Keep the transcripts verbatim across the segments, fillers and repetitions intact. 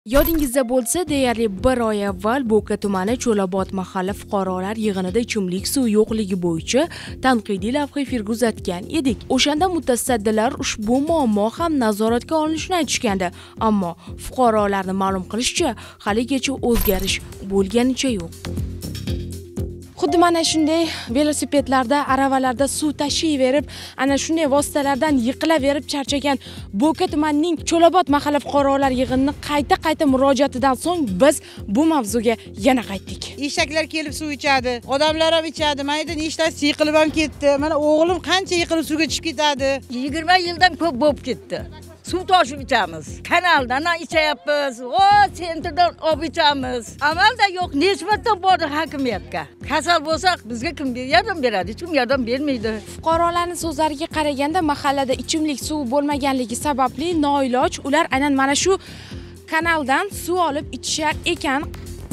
Yodingizda bo'lsa, deyarli bir oy avval Bo'ka tumani Cho'lobod mahalla fuqarolar yig'inida ichimlik suvi yo'qligi bo'yicha tanqidiy lavha yurgizatgan edik. O'shanda mutasaddilar ushbu muammo ham nazoratga olinishini aytishgandi, ammo fuqarolarning ma'lum qilishicha, haligacha o'zgarish bo'lganicha yo'q. Xuddi mana shunday velosipedlarda, aravalarda suv tashiyverib, ana shunday vositalardan yiqilaverib charchagan Bo'ka tumanining Cho'lobod mahalla fuqarolar yig'inini qayta-qayta murojaatidan so'ng biz bu mavzuga yana qaytdik. Eshaklar kelib suv ichadi, odamlar ham ichadi. Mayda nechtasi yiqilib ham ketdi. Mana o'g'lim qancha yiqilib suvga tushib ketadi. yigirma yildan ko'p bo'lib ketdi. Suv toshib ichamiz. Kanaldan ichyapmiz. O, sentrdan olib ichamiz. Amalda yo'q. Necha marta bordi hokimiyatga. Kasal bo'lsak, bizga kim yordam beradi? Hech kim yordam bermaydi. Fuqarolarning so'zlariga qaraganda, mahallada ichimlik suvi bo'lmaganligi sababli noiloj ular aynan mana shu kanaldan suv olib ichishar ekan.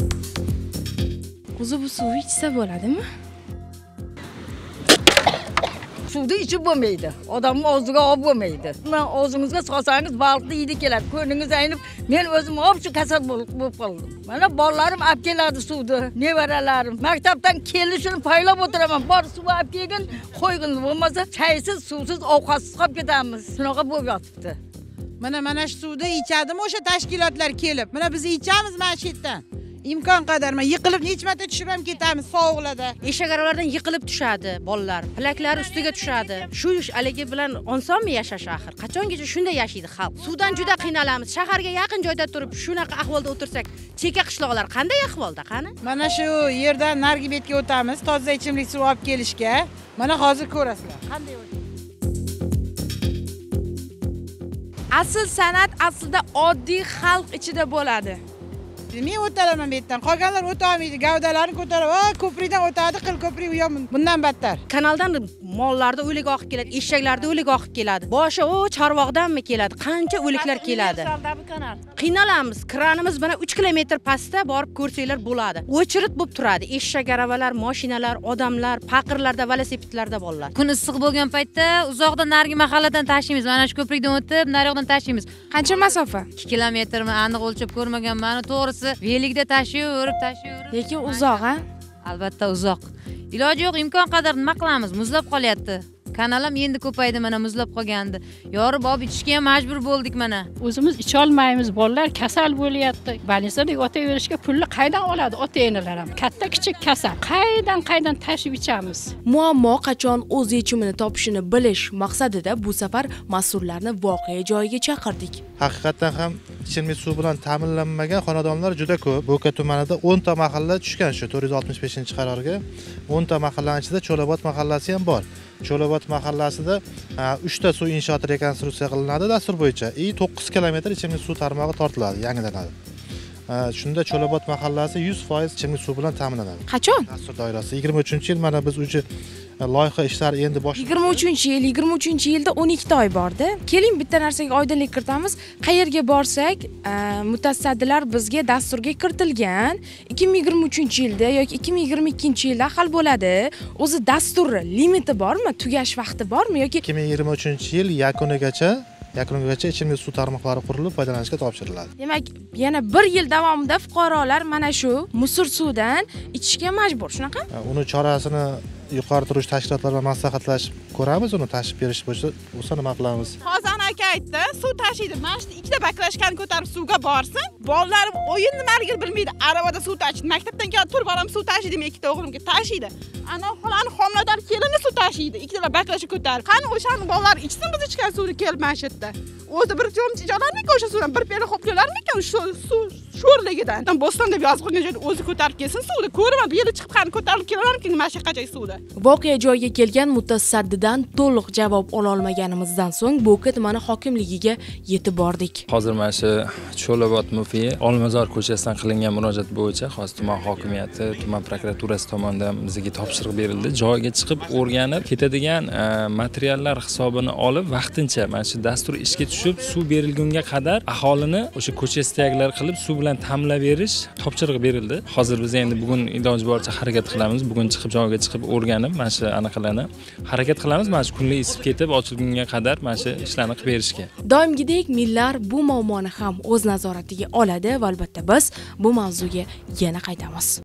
O'zi bu suv ichsa bo'ladimi? Suvni ichib bo'lmaydi. Odamning og'ziga olib bo'lmaydi. Mana og'zingizga solsangiz baliqni yeydi keladi. Ko'ningiz aynib, men o'zim olib shu kasal bo'lib qoldim. Mana bolalarim olib keladi suvni, nevaralarim. Maktabdan kelishini paylab o'tiraman. Bor suv olib kelgin, qo'ygin, bo'lmasa chaysiz, suvsiz, ovqatsiz qolib ketamiz. Shunaqa bo'lib yotibdi. Mana mana shu suvda ichadimi o'sha tashkilotlar kelib. Mana biz ichamiz mana shu yerdan. İmkon qadar men yiqilib necha marta tushib ham ketamiz sovuqlarda. Eshak aravalardan yiqilib tushadi bolalar, plaklari ustiga tushadi. Shu ish aligi bilan osonmi yashash axir? Qachongacha shunday yashaydi xalq? Suvdan juda qiynalamiz. Shaharga yaqin joyda turib, shunaqa ahvolda o'tirsak, cheka qishloqlar qanday ahvolda, qani? Mana shu yerdan nargi betga o'tamiz, toza ichimlik suv olib kelishga. Mana hozir ko'rasizlar. Qanday o'tadi? Asl san'at aslida oddiy xalq ichida bo'ladi. Men o'talaman bu yerdan. Qolganlar o'ta olmaydi. Gavdalarini ko'tarib, "Voy, ko'prikdan o'tadi, qil ko'prik u ham bundan battar." Kanaldan mollarda o'lik oqib keladi, eshaklarda o'lik oqib keladi. Boshi o Chorvoqdanmi keladi? Qancha o'liklar keladi. Qiynalamiz. Kranimiz mana uch kilometr pastda borib ko'rsanglar bo'ladi. O'chirit bo'lib turadi. Eshak aravalar, mashinalar, odamlar, faqirlarda, velosipedlarda bolalar. Kun issiq bo'lgan paytda uzoqdan nargi mahalladan tashiymiz. Mana shu ko'prikdan o'tib, naryoqdan tashiymiz. Qancha masofa? ikki kilometrmi aniq o'lchab ko'rmaganman. To'g'risi velikda tashiyaverib, tashiyaverib. Lekin uzoq, ha? Albatta uzoq. Iloji yo'q, imkon qadar nima qilamiz? Muzlab qolyapti. Kanalam endi ko'paydi, mana muzlab qolgandi. Yorib olib ichishga ham majbur bo'ldik mana. O'zimiz icha olmaymiz, bolalar kasal bo'lyapti. Bolnitsada yotaverishga pulni qaydan oladi ota-onalar ham? Katta kichik kasal. Qaydan qaydan tashib ichamiz? Muammo qachon o'z yechimini topishini bilish maqsadida bu safar mas'ullarni voqea joyiga chaqirdik. Haqiqatan ham ichimlik suv bilan ta'minlanmagan xonadonlar juda ko'p. Bo'ka tumanida o'n ta mahalla tushgan shu to'rt yuz oltmish beshinchi qarorga. o'n ta mahallaning ichida Cho'lobod mahallasi ham bor. Cho'lobod mahallasida uch ta suv inshooti rekonstruksiya qilinadi dastur bo'yicha. I to'qqiz kilometr ichimlik suv tarmog'i tortiladi, yangilanadi. Shunda Cho'lobod mahallasi yuz foiz ichimlik suv bilan ta'minlanadi. Qachon? Dastur doirasida yigirma uchinchi yil mana biz uje loyiha ishlari endi boshlanadi. yigirma uchinchi yil, yigirma uchinchi yilda o'n ikki oy bordi. Keling bitta narsaga oydinlik kiritamiz. Qayerga borsak, mutasaddilar bizga dasturga kiritilgan. ikki ming yigirma uchinchi yilda yoki ikki ming yigirma ikkinchi yilda hal bo'ladi. O'zi dastur limiti bormi? Tugash vaqti bormi yoki ikki ming yigirma uchinchi yil yakunigacha yakunigacha ichimlik suv tarmoqlari qurilib foydalanishga topshiriladi. Demak, yana bir yil davomida fuqarolar mana shu musur suvdan ichishga majbur, shunaqa? Uni chorasini yuqori turuvchi tashkilotlar bilan maslahatlashib ko'ramiz, uni tashib berish bo'yicha bo'lsa nima qilamiz? Hozir aka aytdi, suv tashiydi. Mana shu ikkita baklashkani ko'tarib suvga borsin. Bolalarim o'yin nimaligini bilmaydi. Aravada suv tashiydi. Maktabdan kelib turib boram suv tashiydi, men ikkita o'g'limga tashiydi. Ana xolani homilador kelini suv tashiydi. Ikkita baklashka ko'tarib. Qani o'shani bolalar ichsin biz ichgan suvni kelib mana shu yerda. O'zi bir jo'mchi ijolarmi-ku o'sha suvdan bir piyola xo'plarmikan shu suv sho'rligidan. Bo'ston deb yozib qo'ygan joyda o'zi ko'tarib kelsin suvni. Ko'raman, bu yerda chiqib qani ko'tarib kelaverarmikin mana shu qancha suvda. Voqea joyiga kelgan mutasaddidan to'liq javob ola olmaganimizdan so'ng Bo'ka tumani hokimligiga yetib bordik. Hozir mana shu Cho'lobod mufiyi Olmazor ko'chasidan qilingan murojaat bo'yicha hozir tuman hokimiyati, tuman prokuraturasi tomonidan bizga topshiriq berildi. Joyiga chiqib o'rganib ketadigan materiallar hisobini olib vaqtincha mana shu dastur ishga tushib suv berilgunga qadar aholini o'sha ko'cha istagilar qilib suv bilan bilan ta'minlab berish topshiriq berildi. Hozir biz endi bugun iloji boricha harakat qilamiz. Bugun chiqib joyga chiqib o'rganib, mana shu anaqalarni harakat qilamiz. Mana shu kunlik isib ketib, ochilgunga qadar mana shu ishlarni qilib berishga. Doimgidek millar bu muammoni ham o'z nazoratiga oladi va albatta biz bu mavzuga yana qaytamiz.